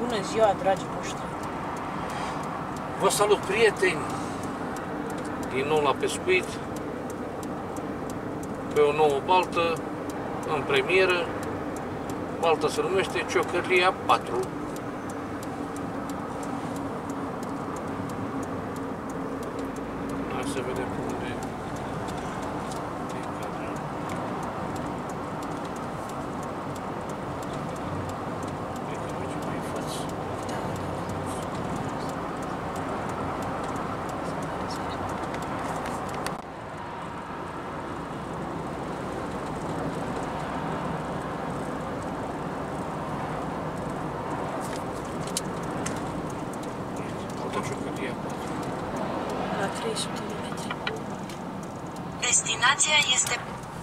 Bună ziua, dragii noștri! Vă salut, prieteni! Din nou la pescuit, pe o nouă baltă, în premieră. Balta se numește Ciocărlia 4. Hai să vedem unde e cadrul. Cred că merge mai în față. La 300 de metri. Destinația este...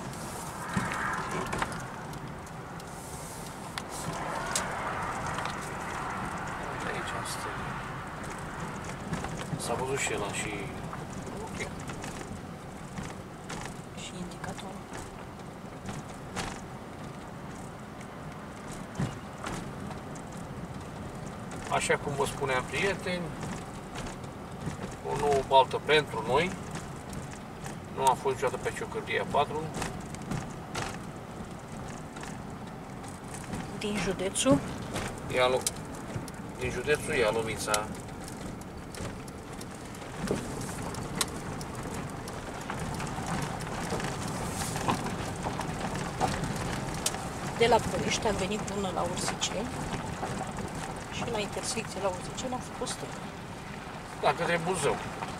Aici asta. S-a văzut și ăla și... Și indicatorul. Așa cum vă spuneam, prieteni, o nouă baltă pentru noi. Nu am fost niciodată pe Ciocărlia 4. Din județul Din județul Ialomița. de la Ploiești am venit până la Ursiceni și la intersecție la Ursiceni am făcut stânga. Da, către Buzău.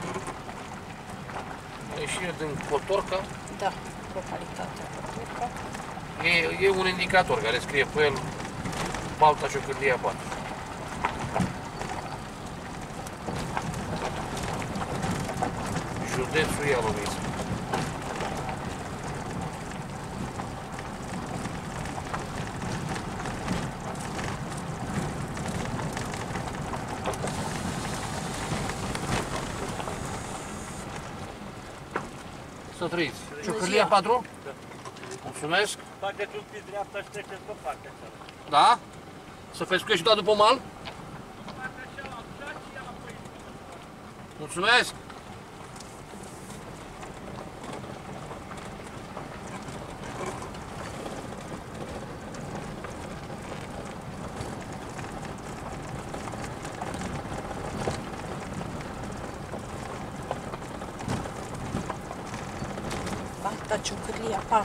Ieșire din Cotorca. Da, localitatea Cotorca. E un indicator care scrie pe el balta Ciocărlia 4. Județul Ialomița. Să trăiți. Ciocărlia 4? Da. Mulțumesc. Faceți un pic dreapta și treceți pe partea cealaltă. Da? Să pescuiești doar după mal? Mulțumesc. Balta Ciocărlia 4.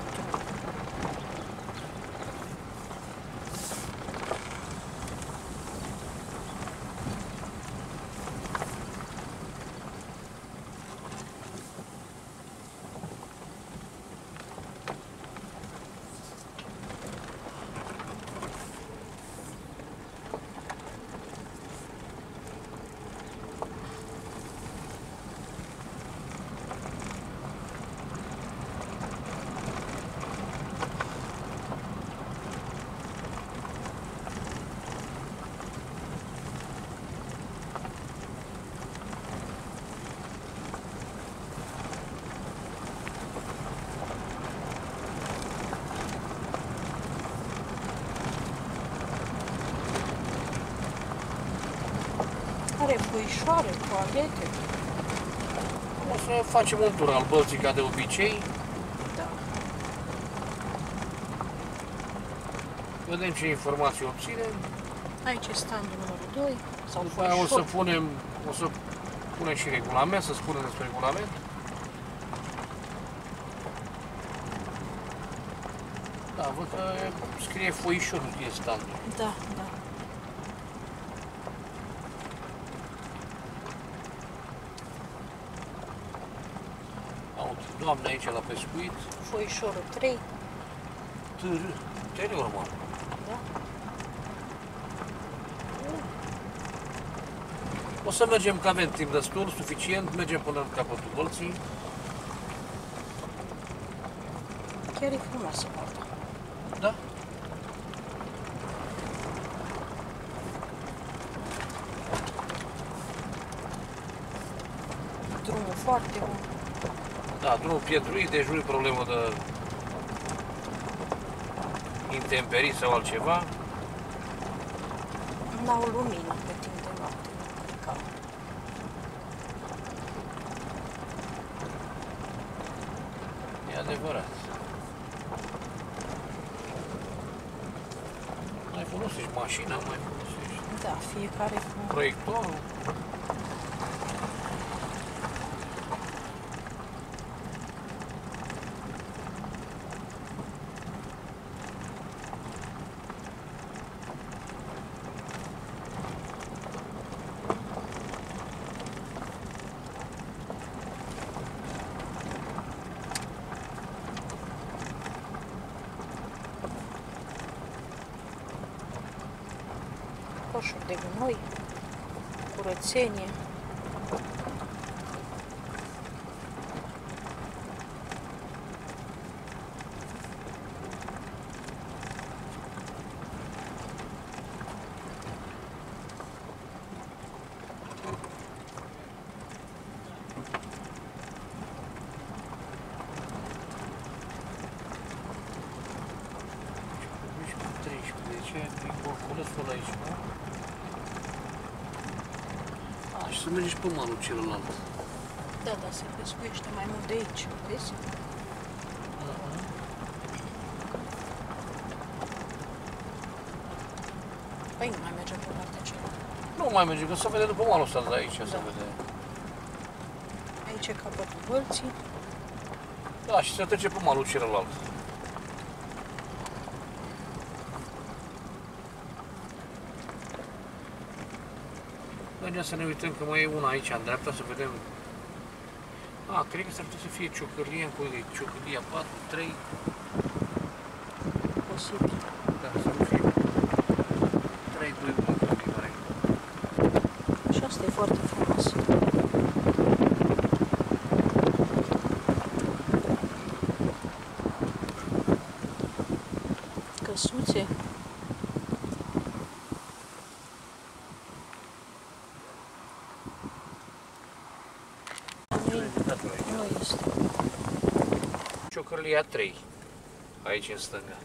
Are puișoare, toalete. O să facem un tur al bălții ca de obicei. Da. Vedem ce informații obținem. Aici e standul numărul 2. Sau După aia o să punem și regulament, să spunem despre regulament. Da, văd că scrie foișor, nu e standul. Da, da. Doamne, aici la pescuit. Foișorul 3. Tări normal. Da. O să mergem, că avem timp destul, suficient, mergem până în capătul bălții. Chiar e frumoasă balta. Da? Drumul foarte bun. Da, drumul pietruit, deci nu e problemă de intemperii sau altceva. N-au lumină pe timp de noapte, nu cred că au. E adevărat. Mai folosești mașina, mai folosești Da, fiecare cu... proiectorul. Coșuri de gunoi, curățenie. Aici, nu? A, și să mergi și pe malul celălalt. Da, da, se pescuiește mai mult de aici, vezi? Păi nu mai mergem pe partea cealaltă. Nu mai merge, că se vede după malul ăsta de aici, se vede. Aici e capătul Vălții. Da, și se trece pe malul celălalt. Mergem să ne uităm că mai e una aici, în dreapta, să vedem. A, cred că s-ar putea să fie ciocârlie, ciocârlia 4, 3. Posibil. Da, să nu fie 3, 2, 1, care. Și asta e foarte frumos. Căsuțe. Nu este. Ciocârlia 3, aici în stânga.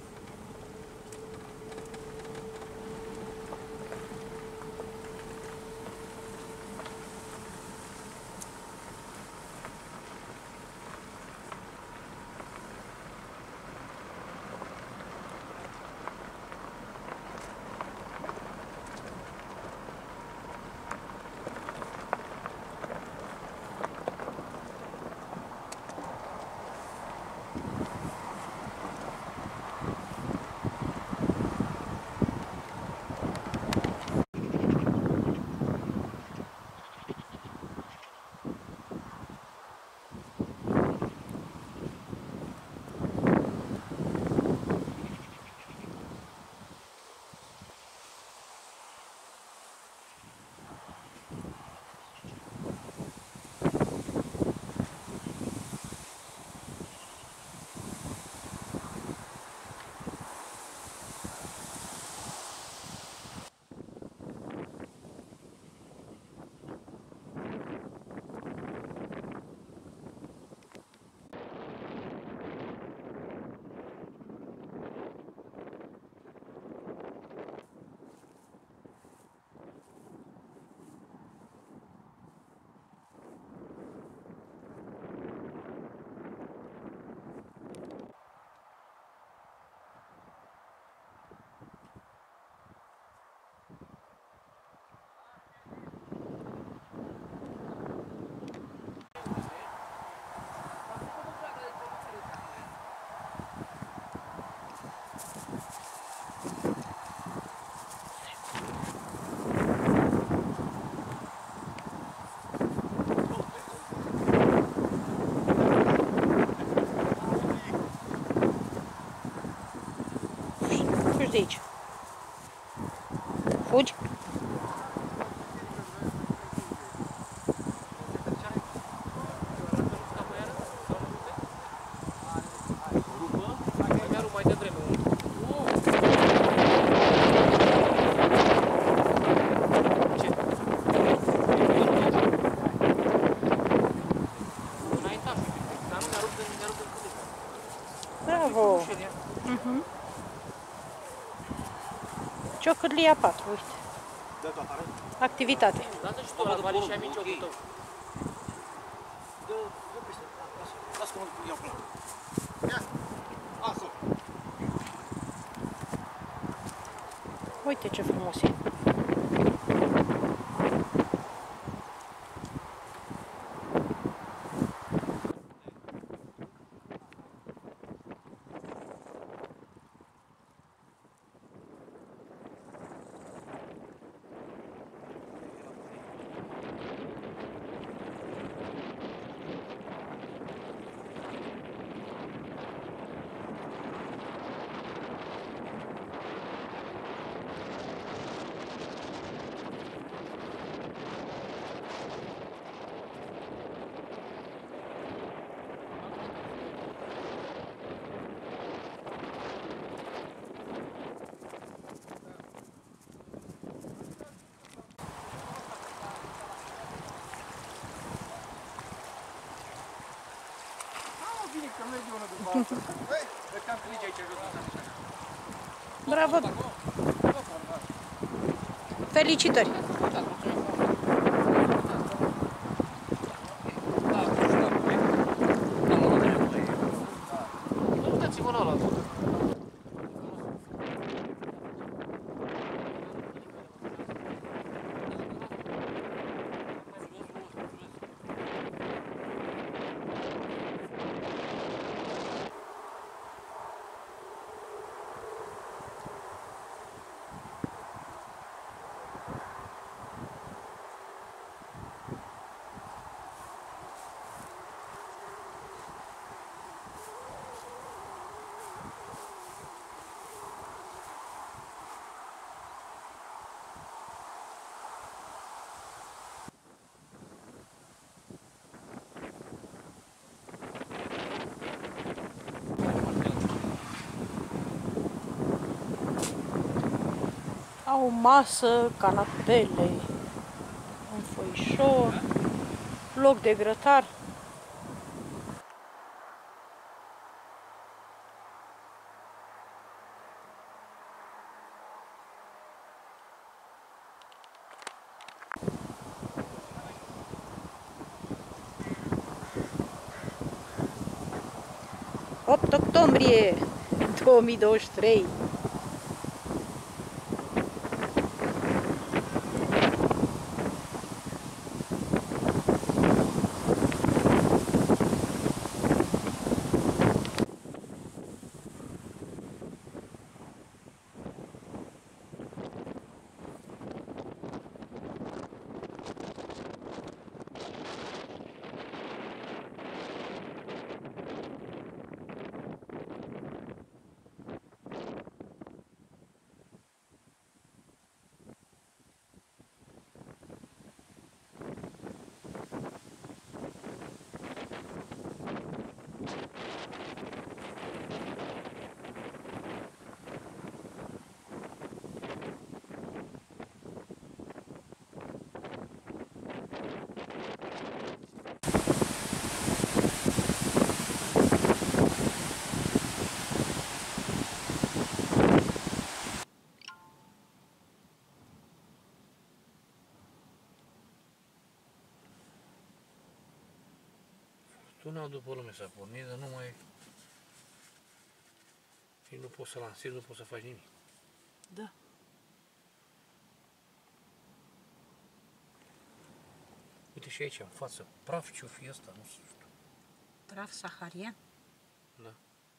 De aici. Fugi? Bravo! Ciocârlia 4, uite. Activitate. Lasă și tu la bani și amicii tău. Lasă că mă iau pe la. Ia! Asta! Uite ce frumos e. Bravo! Felicitări! Uitați-vă la ăla. Au masă, canapele, un foișor, loc de grătar. Octombrie 2023. Tunel după lume s-a pornit, dar nu mai... Și nu poți să lansezi, nu poți să faci nimic. Da. Uite și aici, în față, praf ce-o fi ăsta, nu știu. Praf saharian? Da.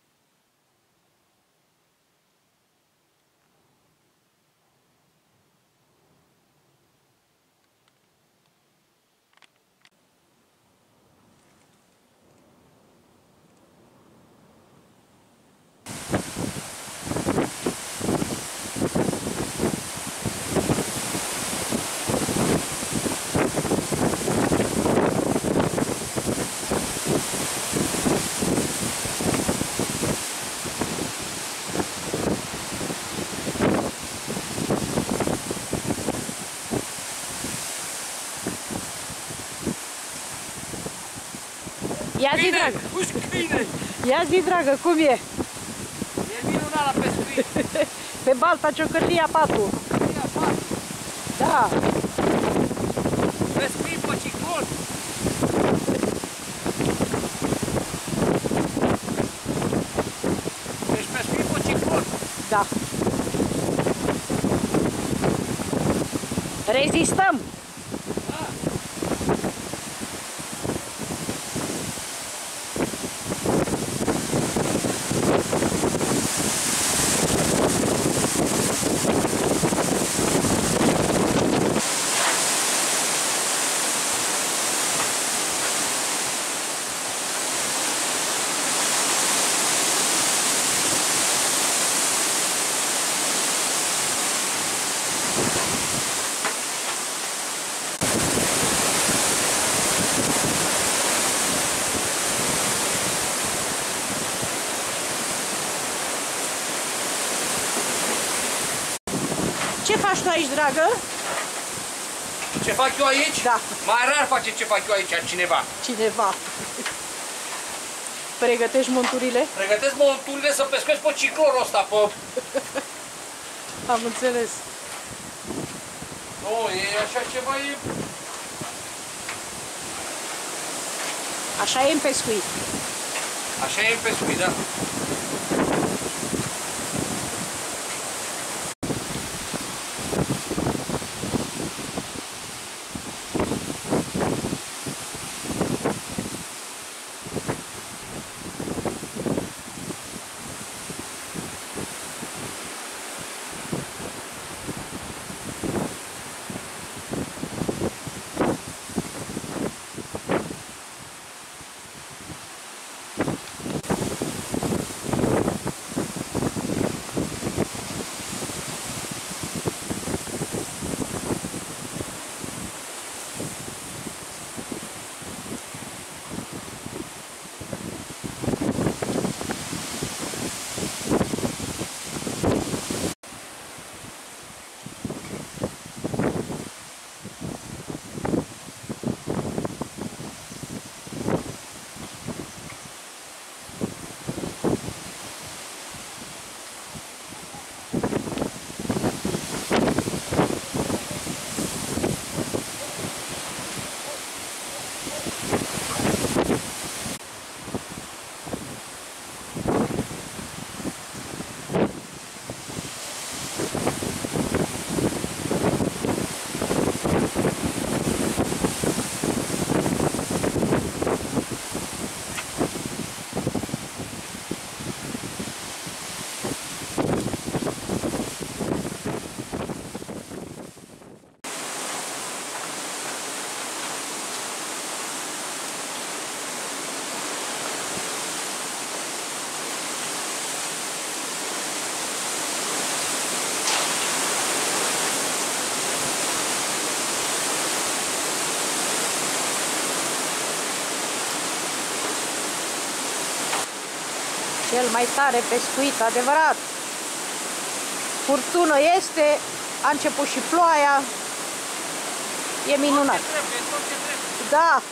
Ia zi, dragă! Uși câine! Ia zi, dragă, cum e? E minunat la pescuit! Pe balta Ciocărlia 4. Ia, fac! Da. Pescuit pe ciclon. Deci pescuit pe ciclon. Da. Rezistăm. Da. Ce faci tu aici, dragă? Ce fac eu aici? Da. Mai rar face ce fac eu aici cineva. Cineva. Pregătești monturile? Pregătesc monturile să pescuiesc pe ciclonul ăsta, pe... Am înțeles. Nu, e așa ceva, e... Așa e în pescuit. Așa e în pescuit, da. Cel mai tare pescuit, adevărat. Furtună este, a început și ploaia. E minunat. Da.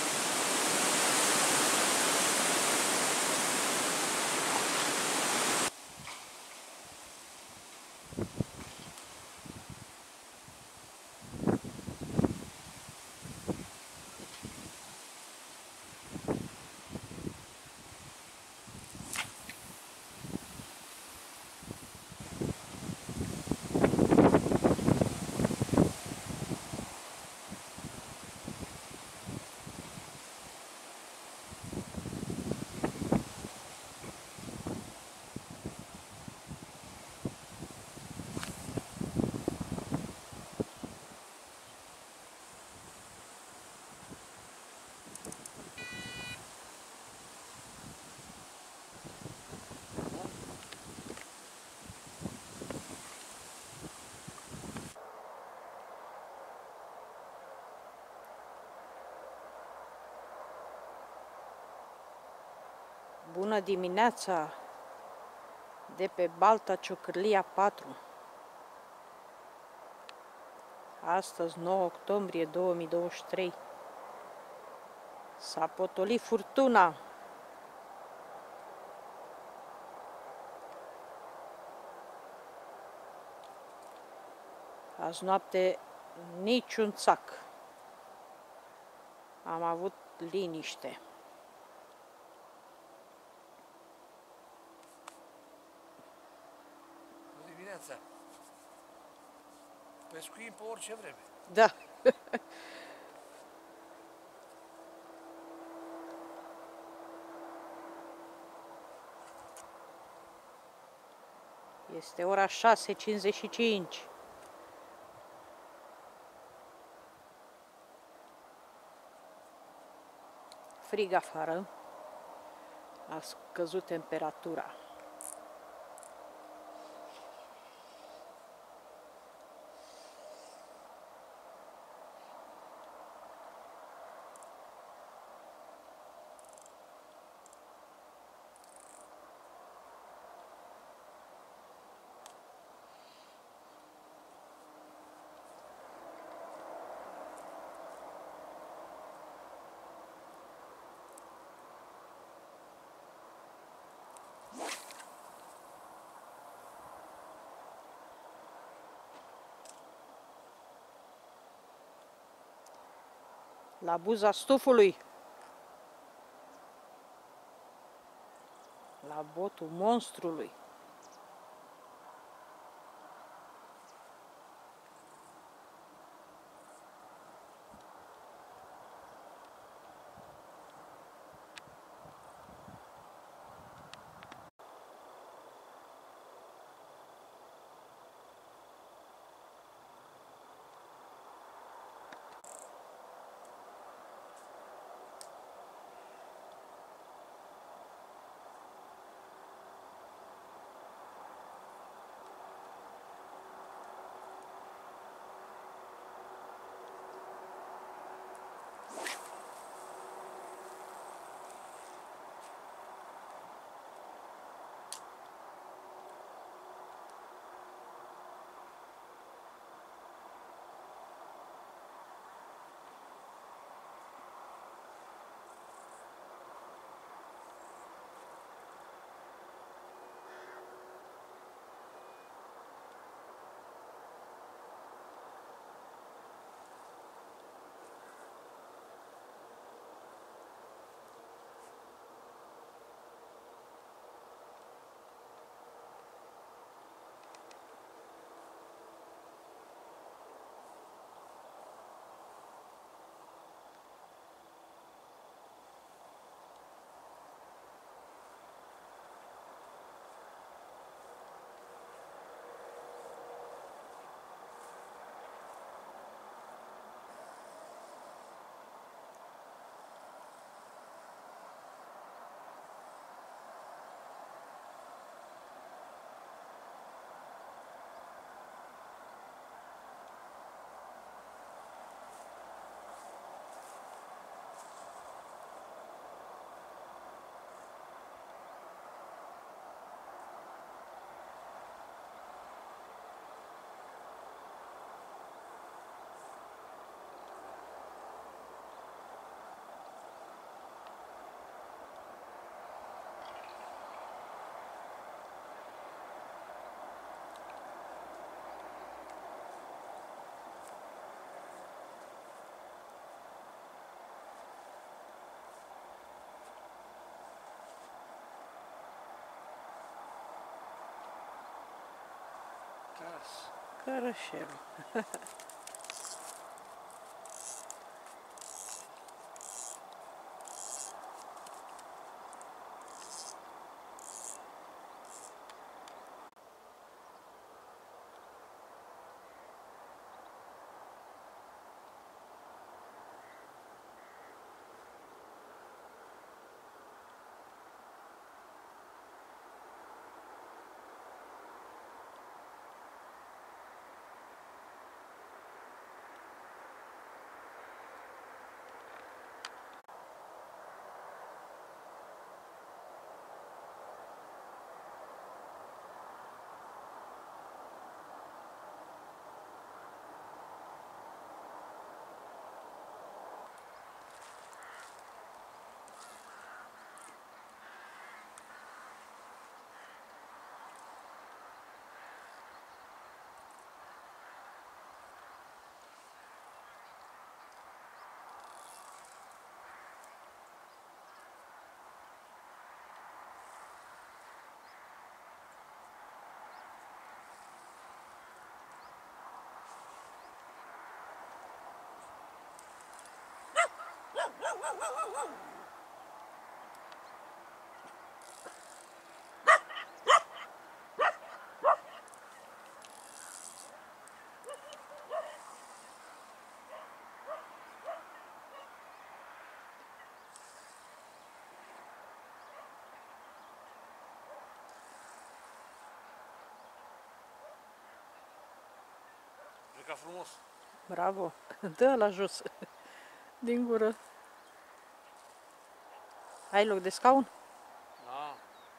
Bună dimineața de pe Balta Ciocârlia 4. Astăzi, 9 octombrie 2023. S-a potolit furtuna. Azi noapte Niciun țac. Am avut liniște. Bună dimineața! Pescuim pe orice vreme. Da. Este ora 6:55. Frig afară. A scăzut temperatura. La buza stufului. La botul monstrului. Cărășelul. Pleca frumos. Bravo! Dă la jos, din gură. Ai loc de scaun? Da.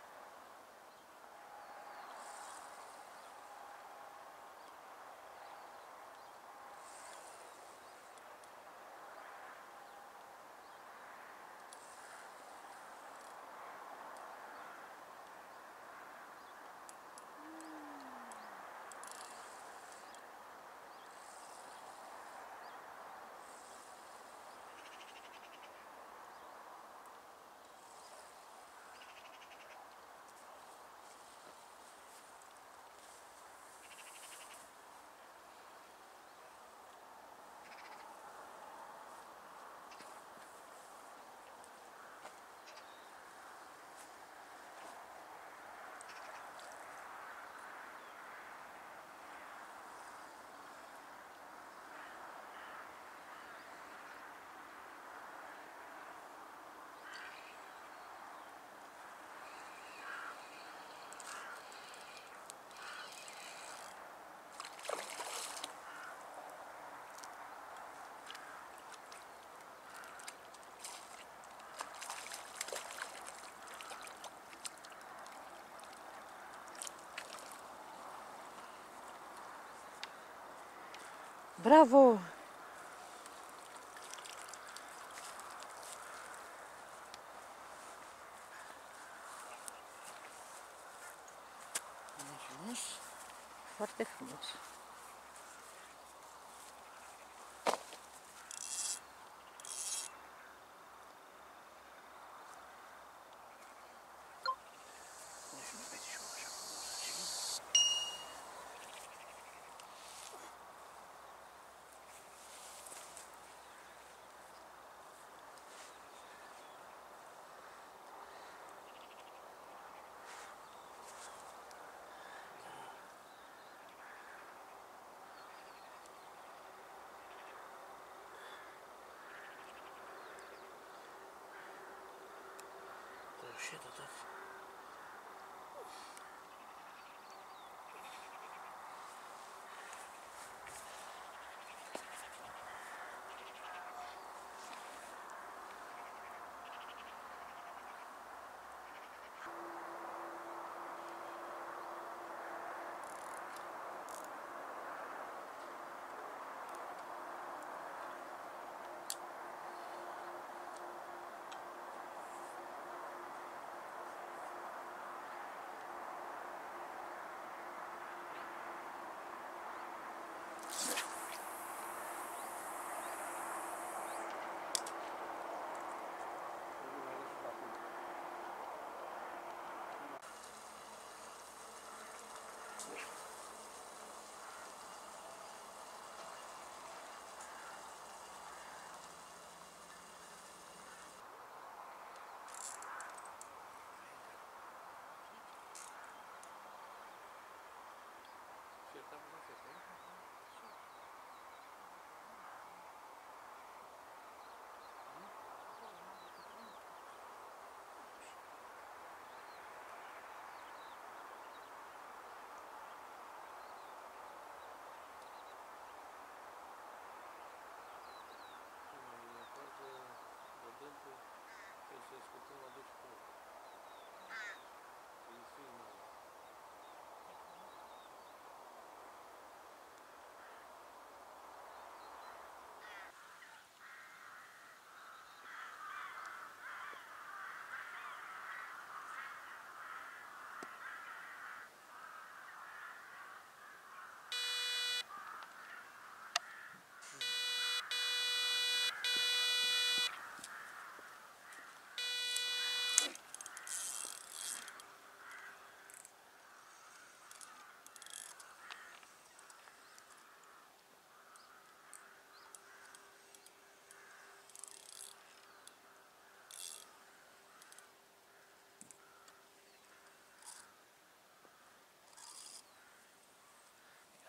Bravo! Frumos. Foarte frumos. Și mai vezi și eu așa frumos. Tășetă, da.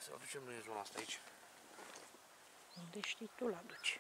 Să-l ducem noi în zona asta aici. Unde știi tu la duci?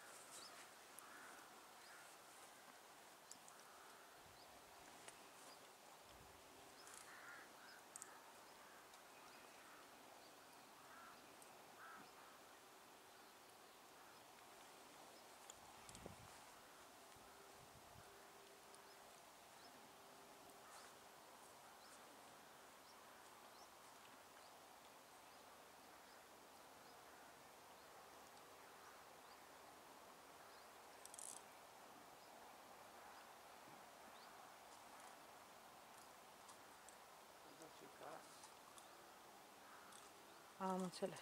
Am înțeles.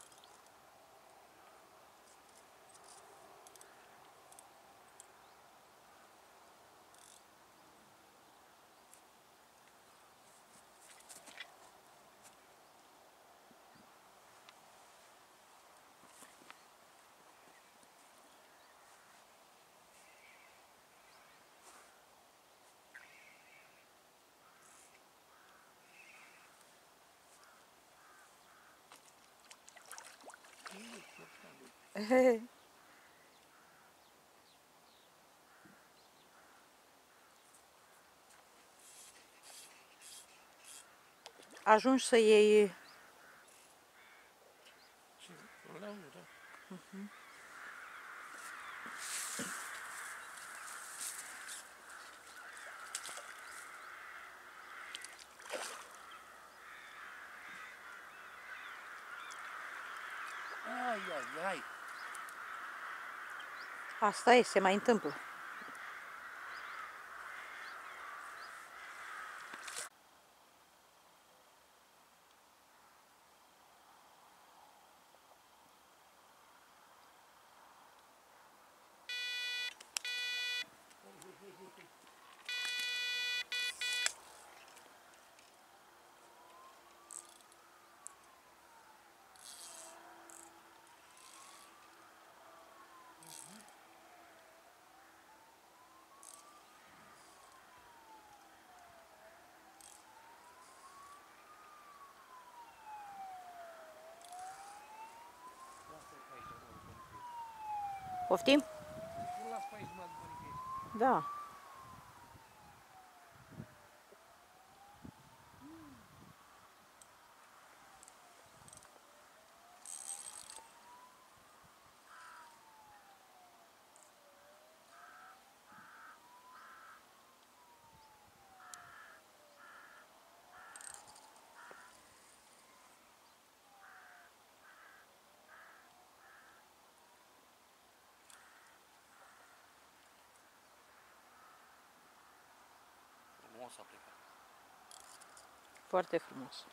Ajungi să iei... Da. Ai. Asta e, se mai întâmplă. Poftim? Nu las pe aici, mă, după nimic. Da. Frumos a plecat. Foarte frumos.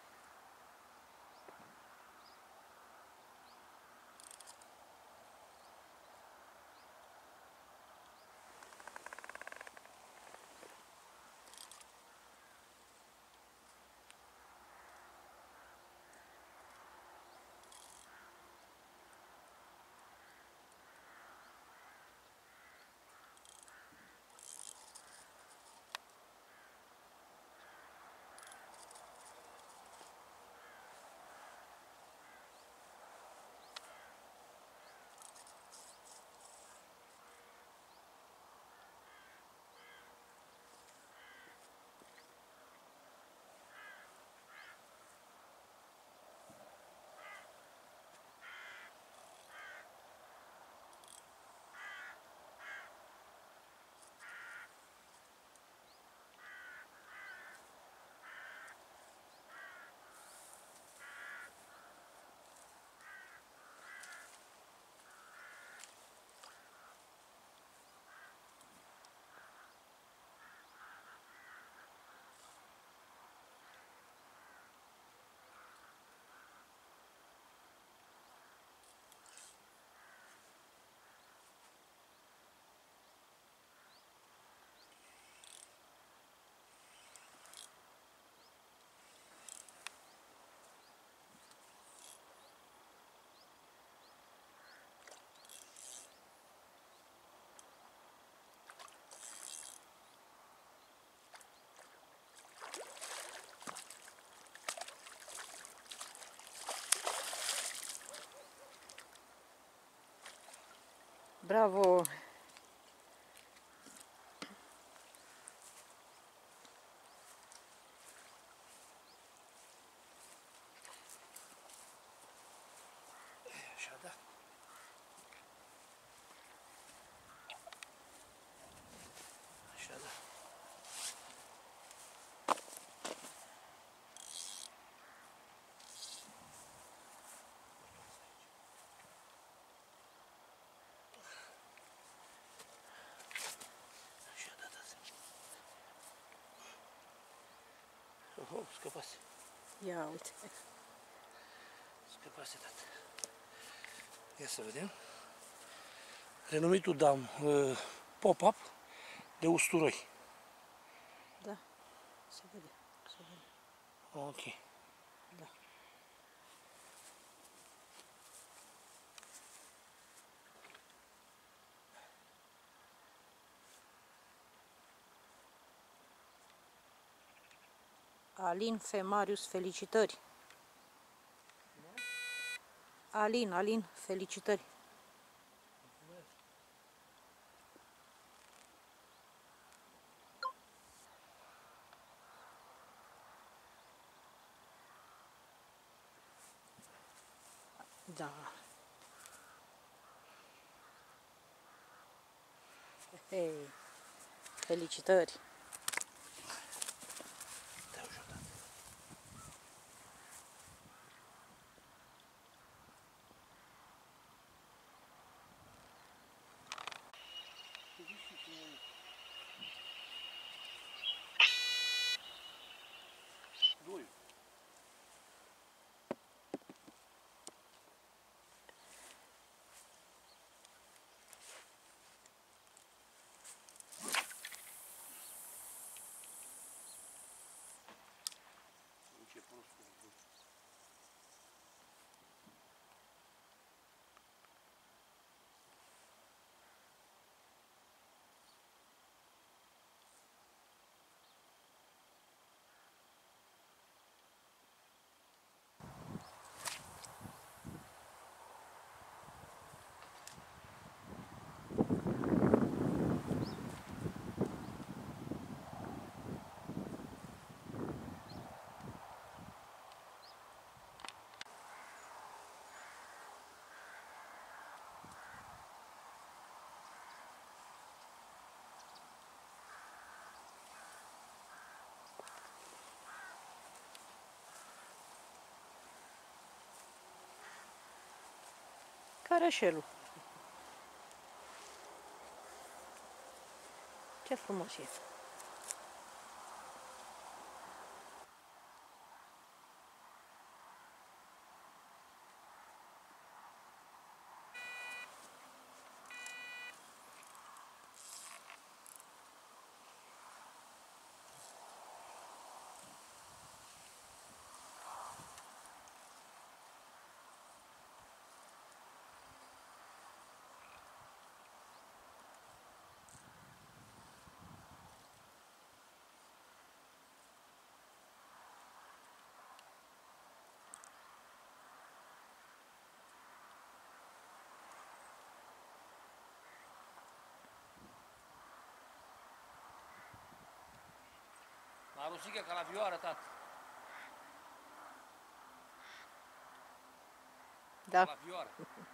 Bravo! Așa, da. Așa, da. Așa, da, da. Oh, scăpase. Ia uite. Scăpase, tată. Ia să vedem. Renumitul dam pop-up de usturoi. Da, se vede. Se vede. Ok. Da. Alin Femarius, felicitări! Alin, felicitări! Da. Hei, felicitări! Te-au ajutat. Doi. Ce prost cu voi. Cărășelul. Ce frumos e. Marusică ca la vioară, tată. Da. La vioară.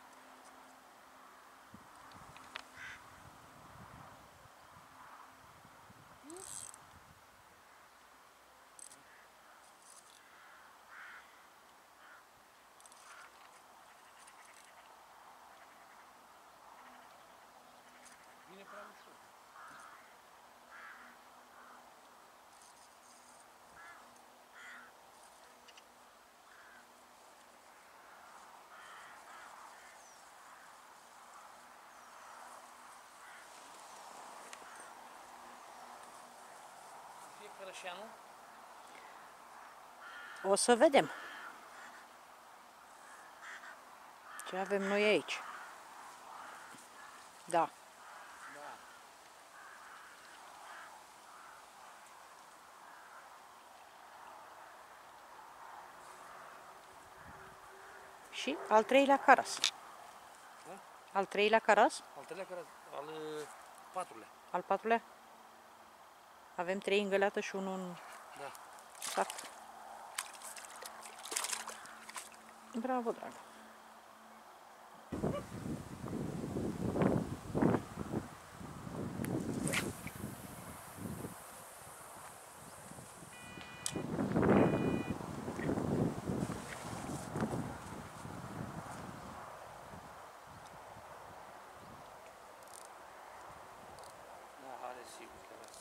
Vine prea ușor. Fie Cărășeanu? O să vedem ce avem noi aici. Da. Da. Și al treilea caras. Da? Al treilea caras? Al treilea care al patrulea. Al patrulea? Avem 3 în găleată și unul în Da. sac. Bravo, dragă. Da, are sigur că lasă.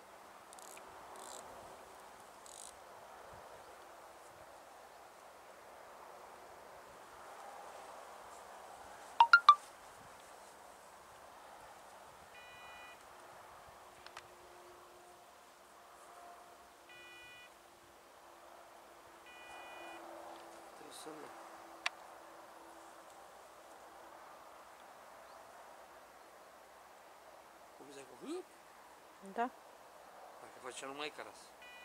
Trebuie să le... Cum ziceai cu hâp? Da? Dacă facea numai caras.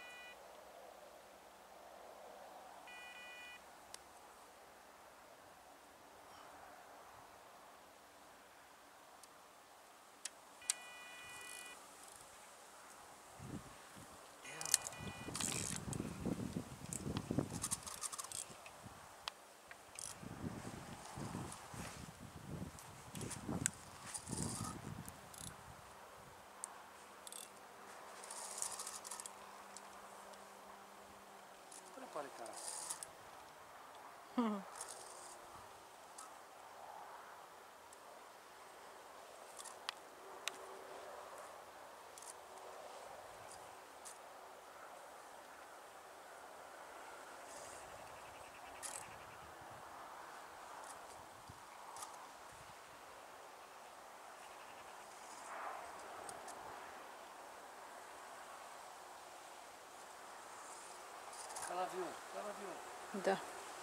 Nu pare caras. Ca la avion, ca la avion. Da.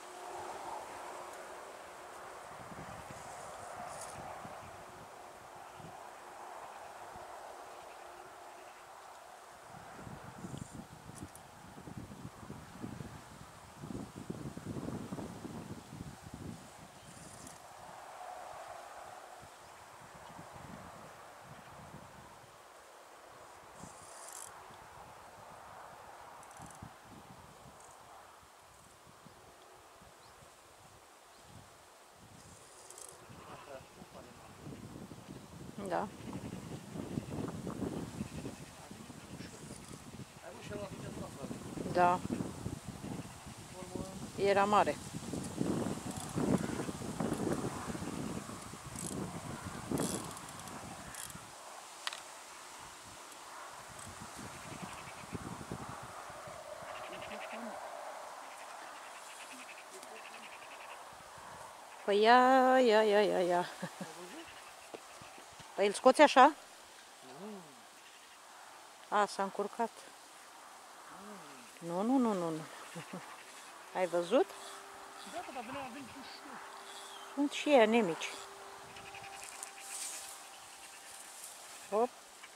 Da. Ai văzut și el la viteză, frate. Da. Era mare. Păi ia. Păi îl scoți așa? A, s-a încurcat. Nu. Ai văzut? Da, dar avem și eu. Sunt și ei anemici. Hop.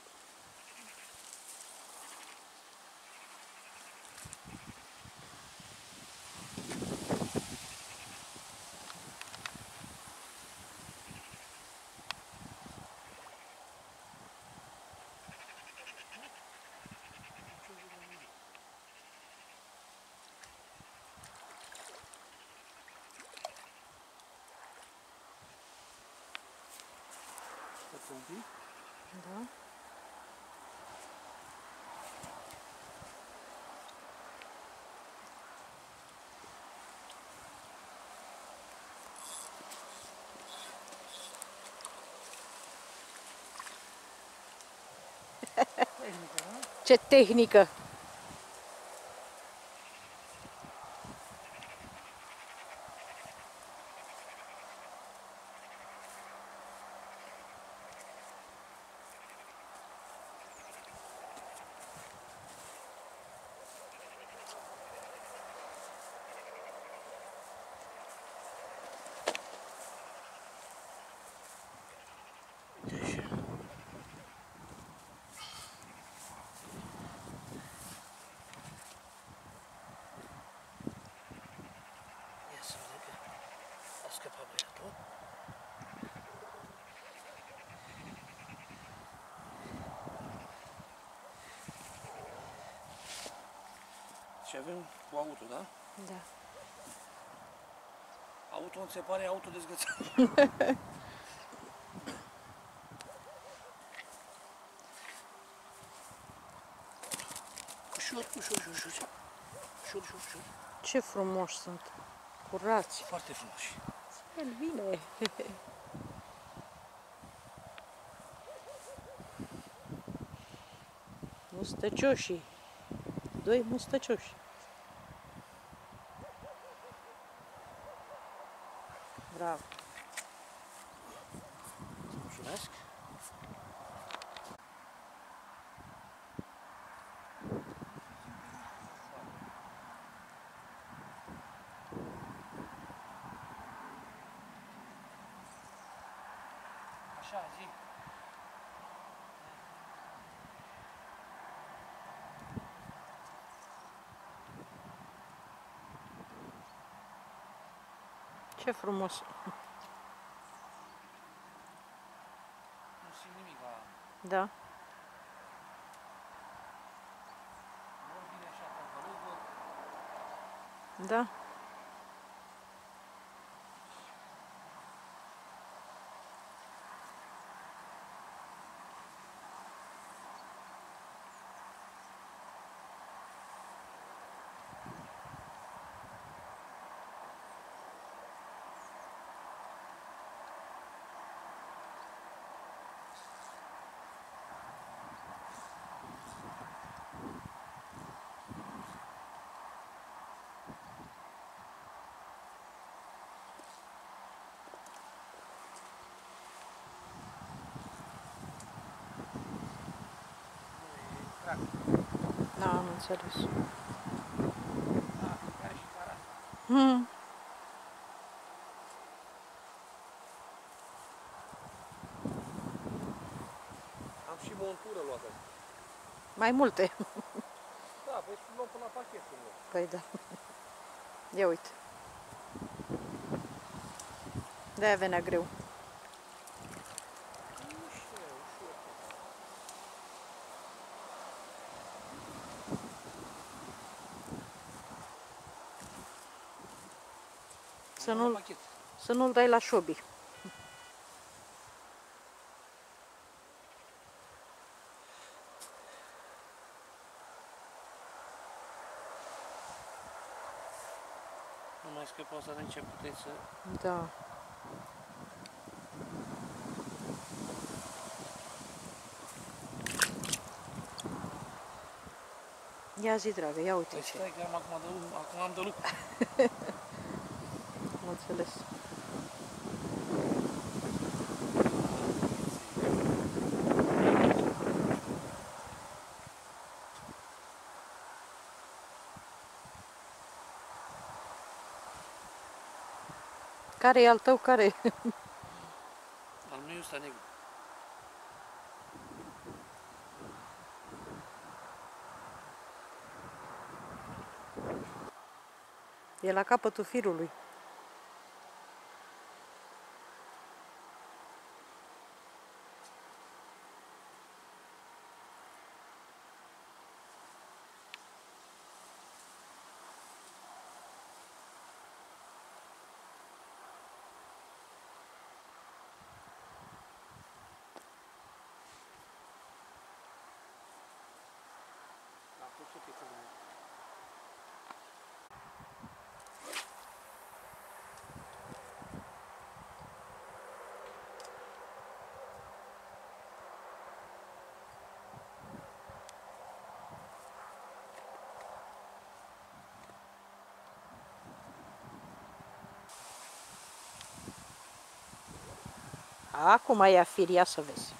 Stați un pic. Da. Ce tehnică! Ia să vedem că a scăpat băiatul. Și avem cu auto, da? Da. Auto îmi se pare autodezgățat. Ușor, ușor, ușor, ușor. Ușor, ușor, ușor. Ce frumoși sunt. Curați. Foarte frumoși. El vine. Mustăcioșii. Doi mustăcioși. Bravo. Mulțumesc. Așa, zi. Ce frumos. Nu simt nimic la... Da. Nu vine așa pe vălugă. Da. Da, am înțeles. Da, chiar și cara. Am și montură luată. Mai multe. Da, păi luăm până la pachet. Păi da. Ia uite. De-aia venea greu. Să nu-l dai la șobi. Nu mai scăpăm asta de ce puteți să... Da. Ia zi, dragă, ia uite Păi ce. stai că acum am de lucru. Am înțeles. Care e al tău? Care? Al meu ăsta negru. E la capătul firului. A pus o pică mai. Acum ia fir, ia să vezi.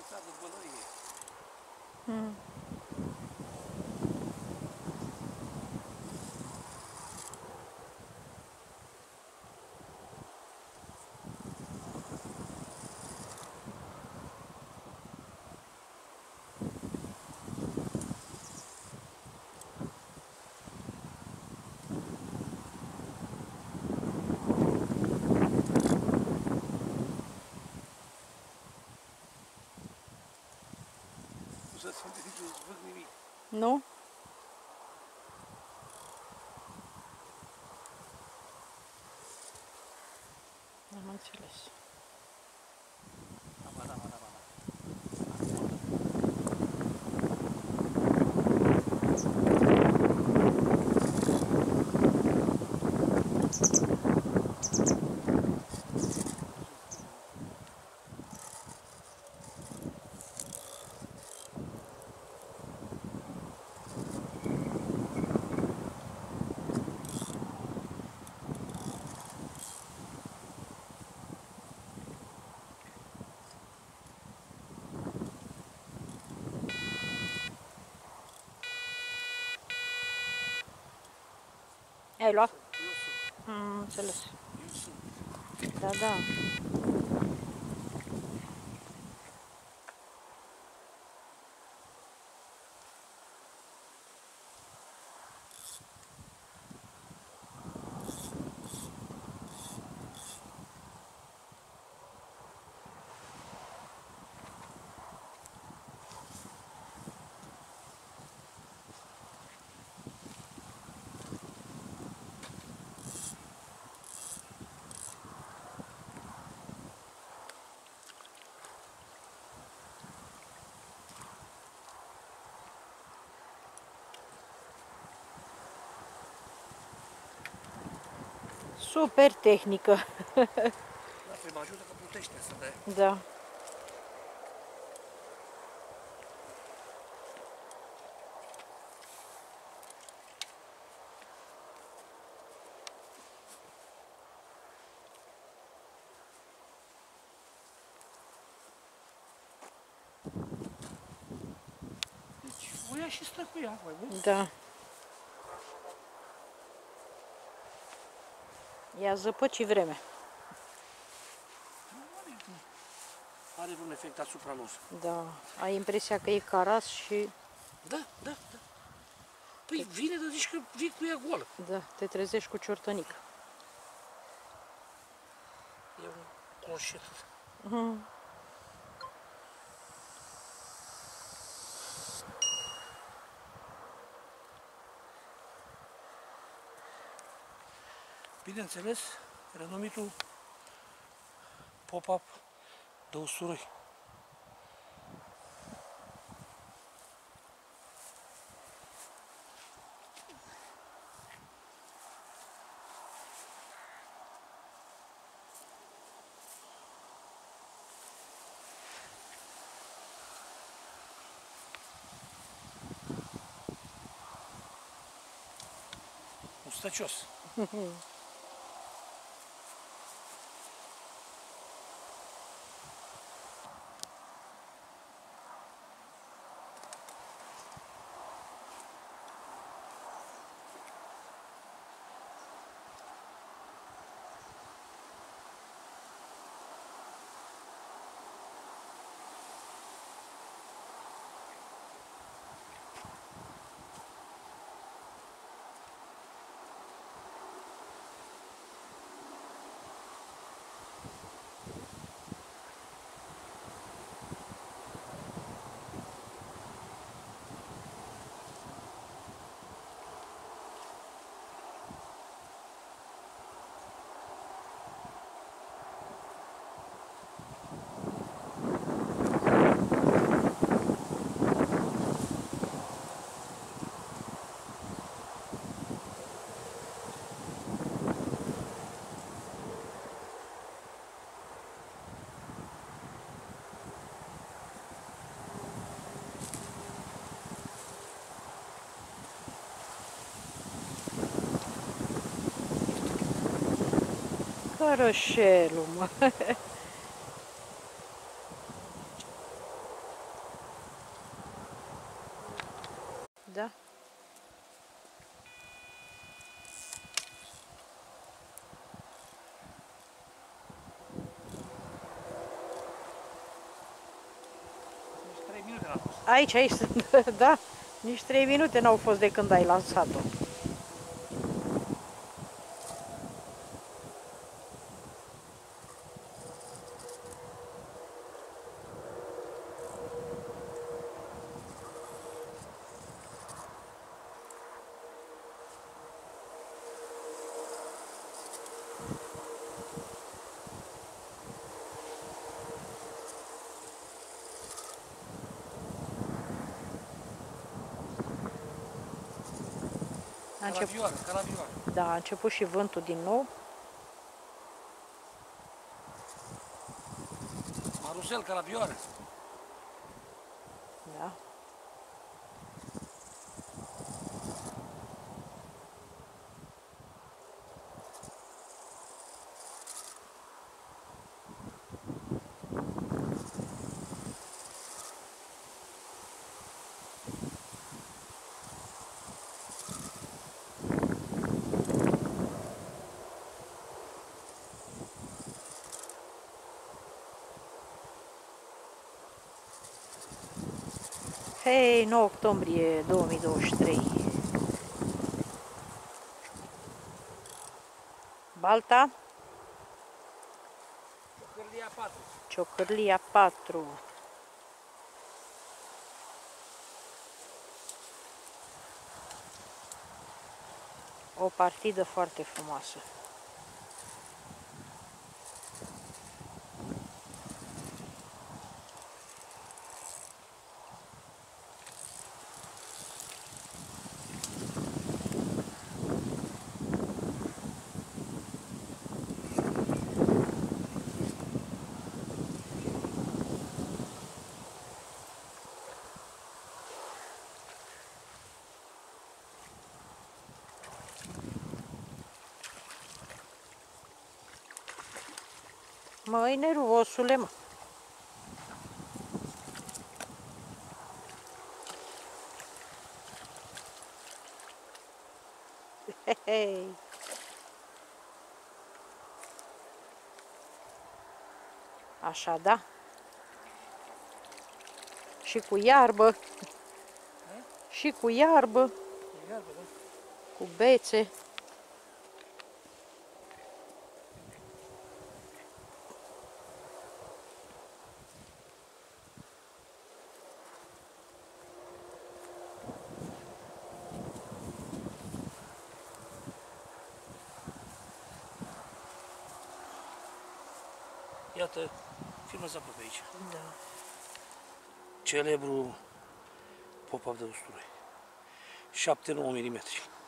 învățat de bălărie. Nu să văd nimic. Nu? Am înțeles. Da. Ai luat? Eu sunt. Am înțeles. Eu sunt. Da, da. Super tehnică. Lasă, mă ajută că plutește să dai. Da. Deci o ia și stă cu ea, mai mult. Da. Ia zăpăci vreme. Are un efect asupra nostru. Da. Ai impresia că e caras și Da. Păi vine, dar zici că vii cu ea goală. da, te trezești cu ciortănic. E un conșet. Bineînțeles, renumitul pop-up de usturoi. Mustăcios. Cărășelul, mă. Aici sunt, da. Nici 3 minute n-au fost de când ai lansat-o. Ca la vioară. Da, a început și vântul din nou. Marusel, ca la vioară. Da. Hei, 9 octombrie 2023. Balta, Ciocârlia 4. Ciocârlia 4. O partidă foarte frumoasă. Măi, nervosule, mă. Hei. Așa, da. Și cu iarbă. Și cu iarbă. Cu bețe. Iată, filmează aproape aici. Da. Celebru pop-up de usturoi. 7-9 mm.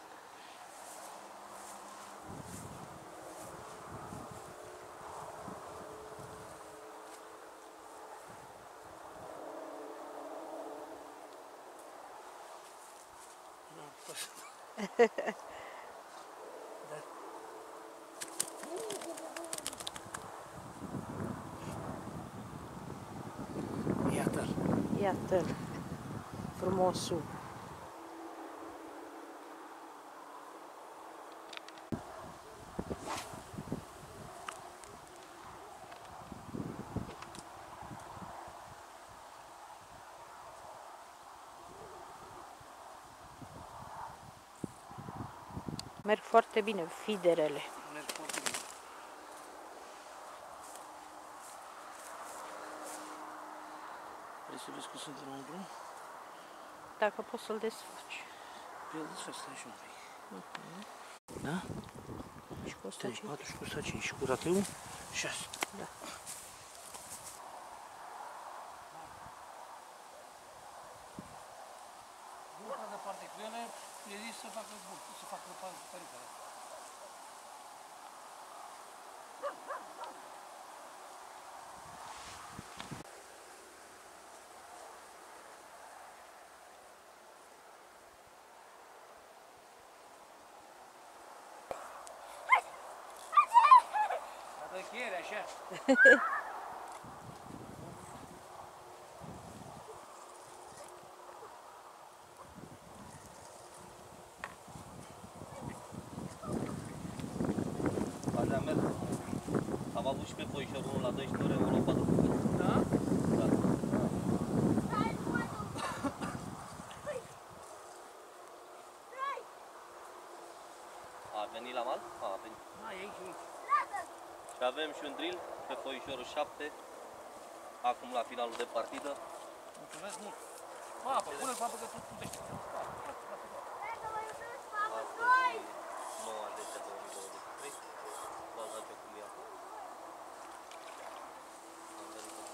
Iată-l. Iată-l. Frumosul. Merg foarte bine fiderele. Merg foarte bine. Vrei să vezi cum sunt înăuntru? Dacă poți să-l desfaci. Pe el desfaci, stai și un pic. Da? Și cu 3, 105. 4 și cu 105 și cu rateul 6. Da. Nu prea departe cu ele, e zis să facă bun, să facă păricele. Dă chiere, așa. Azi am mers. Am avut și pe foișorul 1 la 12 ore, 1 la 4. Da? Da. venit la mal? A venit. Da, e aici, aici. Și avem și un drill pe foișorul 7. Acum la finalul de partidă. Mulțumesc mult. Apă, pune-l pe apă că tu putești. Astăzi, 9/10/2023. Baza Ciocâlia. Am venit pe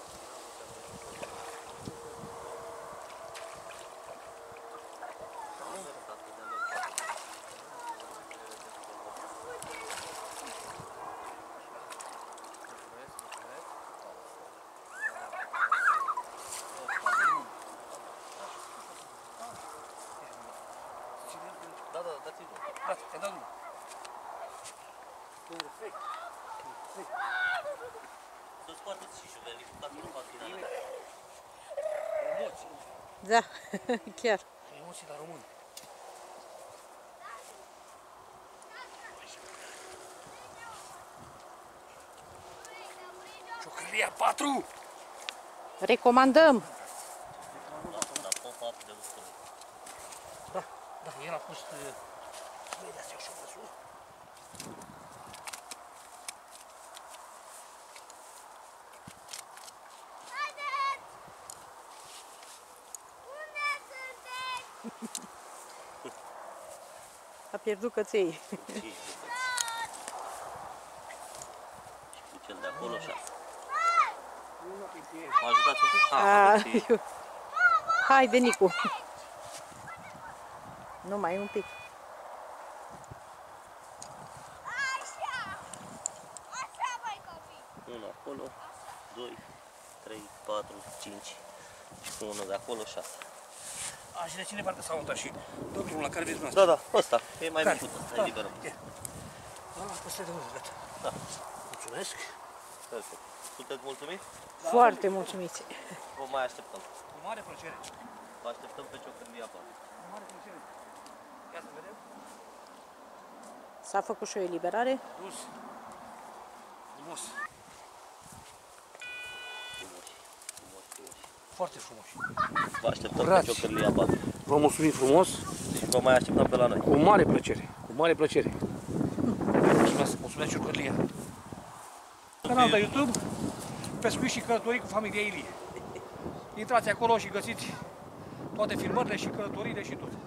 Da, dați-i drumul. Da, te dau drumul. Perfect. Să scoateți și juvenil, ca să nu fac finală. Emoții. Da, chiar. Emoții la român. Ciocârlia 4! Recomandăm. Da, pop-up de ustură. Da, da, el a pus... Vedeți, eu și-o văzut. A pierdut căței. 5 bucăți. Și cu cel de acolo 6. Mă ajutați un pic? A, haide, Nicu. Numai un pic. Unul acolo, 2, 3, 4, 5 și cu unul de acolo 6. A, și de cine parte s-a montat și dă drumul la care vreți Da, dumneavoastră? da, ăsta, e mai Care? micut, ăsta, Da, e liberăm. e. Ăla, ăsta e de unul, gata. Da, Mulțumesc. perfect. Sunteți mulțumiți? Foarte mulțumiți. Vă mai așteptăm. Cu mare plăcere. Vă așteptăm pe Ciocârlia 4. Cu mare plăcere. Ia să vedem. S-a făcut și o eliberare. Dus. Frumos. Frumoși, frumoși, frumoși. Foarte frumos. Vă așteptăm pe Curați. Ciocârlia 4 Vă mulțumim frumos. și vă mai așteptăm pe la noi. Cu mare plăcere. Cu mare plăcere. Mulțumesc, mulțumesc Ciocârlia. Canal de YouTube, Pescuit și Călătorii cu familia Ilie. Intrați acolo și găsiți toate filmările și călătoriile și tot.